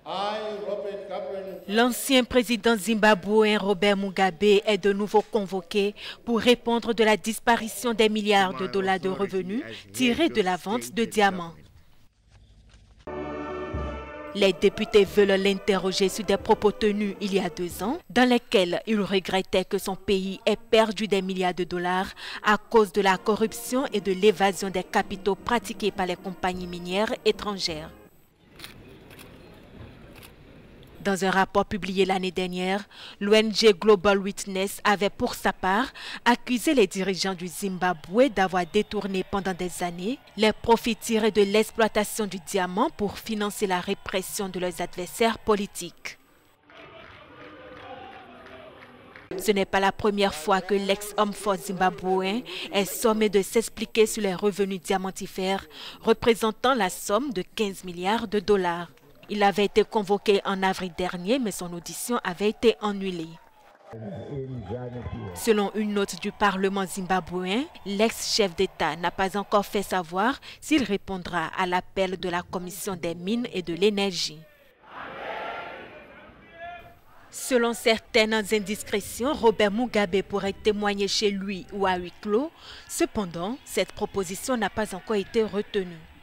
L'ancien président zimbabwéen Robert Mugabe est de nouveau convoqué pour répondre de la disparition des milliards de dollars de revenus tirés de la vente de diamants. Les députés veulent l'interroger sur des propos tenus il y a 2 ans, dans lesquels il regrettait que son pays ait perdu des milliards de dollars à cause de la corruption et de l'évasion des capitaux pratiqués par les compagnies minières étrangères. Dans un rapport publié l'année dernière, l'ONG Global Witness avait pour sa part accusé les dirigeants du Zimbabwe d'avoir détourné pendant des années les profits tirés de l'exploitation du diamant pour financer la répression de leurs adversaires politiques. Ce n'est pas la première fois que l'ex-homme fort zimbabwéen est sommé de s'expliquer sur les revenus diamantifères représentant la somme de 15 milliards de dollars. Il avait été convoqué en avril dernier, mais son audition avait été annulée. Selon une note du Parlement zimbabwéen, l'ex-chef d'État n'a pas encore fait savoir s'il répondra à l'appel de la Commission des mines et de l'énergie. Selon certaines indiscrétions, Robert Mugabe pourrait témoigner chez lui ou à huis clos. Cependant, cette proposition n'a pas encore été retenue.